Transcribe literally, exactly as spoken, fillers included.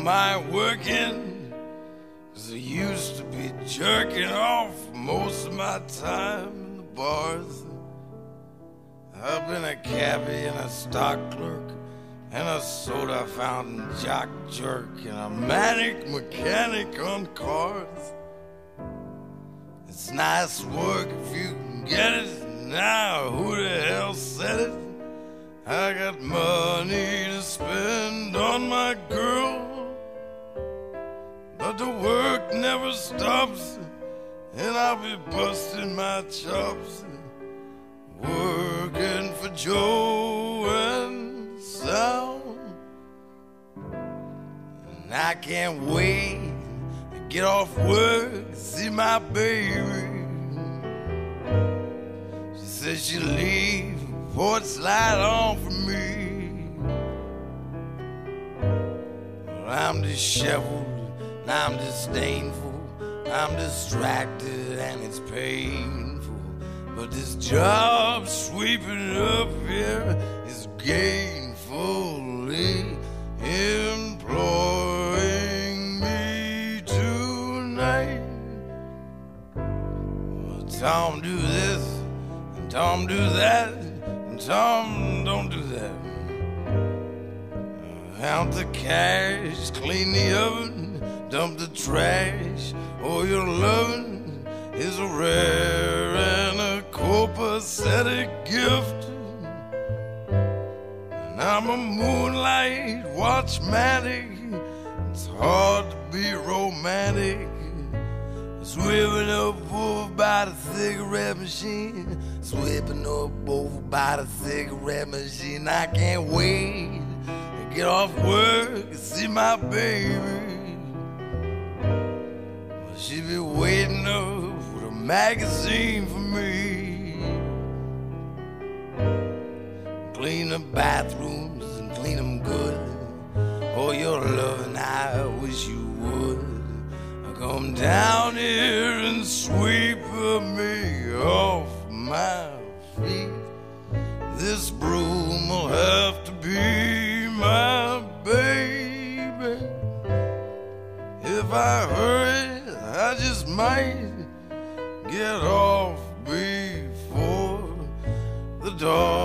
my working, 'cause I used to be jerking off most of my time in the bars. I've been a cabbie and a stock clerk and a soda fountain jock jerk and a manic mechanic on cars. It's nice work if you can get it. Now who the hell said it? I got money to spend on my girl, but the work never stops, and I'll be busting my chops, working for Joe and Sal. And I can't wait to get off work and see my baby. She says she'll leave before it's light on for me. Well, I'm disheveled, I'm disdainful, I'm distracted and it's painful, but this job sweeping up here is gainfully employing me tonight. Well, Tom do this and Tom do that, and Tom don't do that. Count the cash, clean the oven, dump the trash. Oh, your loving is a rare and a copacetic gift. And I'm a moonlight watchmatic. It's hard to be romantic. Sweeping up over by the cigarette machine, sweeping up over by the cigarette machine. I can't wait to get off work and see my baby. Well, she be waiting up with a magazine for me. Clean the bathrooms and clean them good. Oh, your loving, I wish you would. Come down here and sweep me off my feet. This broom will have to be my baby. If I hurry, I just might get off before the dawn.